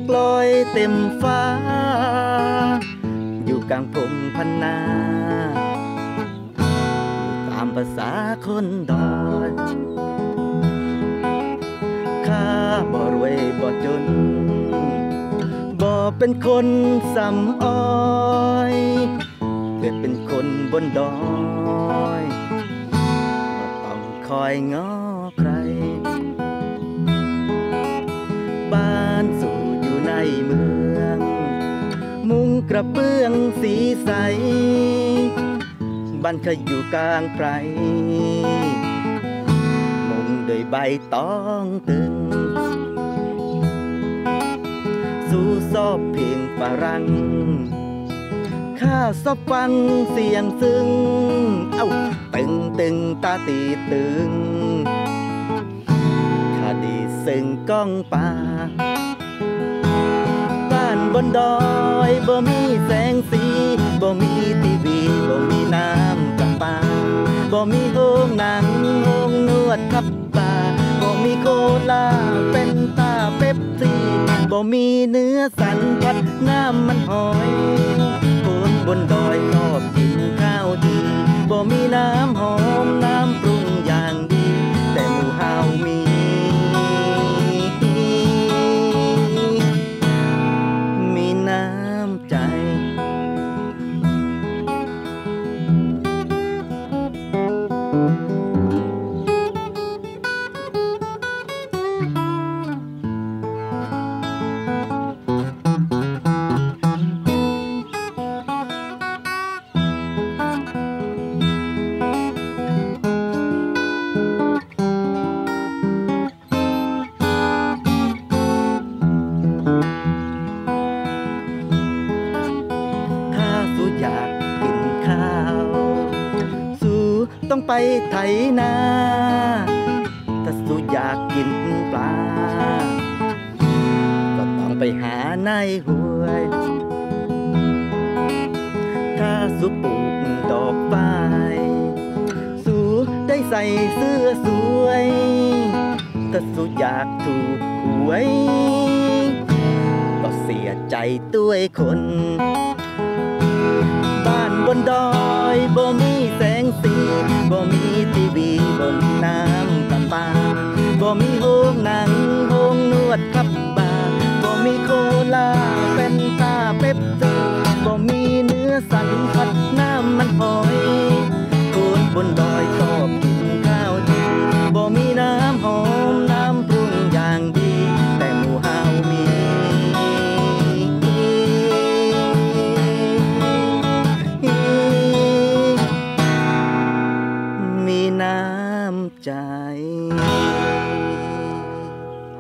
กลอยเต็มฟ้าอยู่กลางพงพันนาตามภาษาคนดอยข้าบ่รวยบ่จนบ่เป็นคนสำอ้อยเกิดเป็นคนบนดอยบ่ต้องคอยง้อใครบ้านสู่อยู่ในเมืองมุงกระเบื้องสีใสบ้านเคยอยู่กลางไพรมุงด้วยใบตองตึงสู่ซอบเพลงฝรั่งข้าซอบฟังเสียงซึ้งเอ้าตึงตึงตาตีตึงข้าดีซึ้งก้องป่าบ้านบนดอยบ่มีแสงสีบ่มีทีวีบ่มีน้ำประปาบ่มีโรงหนังโรงนวดทับป่าบ่มีโคลาเป็นตาเป๊ปซี่บ่มีเนื้อสันผัดน้ำมันหอยคนบนดอยชอบกินข้าวดีบ่มีน้ำหอมน้ำปรุงอย่างดีแต่หมู่เฮามีน้ำใจอยากกินข้าวสู้ต้องไปไถนาถ้าสู้อยากกินปลาก็ต้องไปหาในห้วยถ้าสู้ปลูกดอกไม้สู้ได้ใส่เสื้อสวยถ้าสู้อยากถูกหวยก็เสียใจด้วยคนบ้านบนดอยบ่มีแสงสีบ่มีทีวีบ่มีน้ำประปาบ่มีโรงหนังโรงนวดทับบ่า